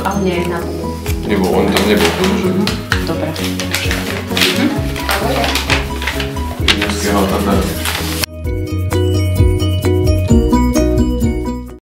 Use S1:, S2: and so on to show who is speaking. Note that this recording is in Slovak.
S1: ale nie je na tom.
S2: Nebol, on tam nebol, to môže byť.
S1: Dobre.
S2: Rímskeho Tatára.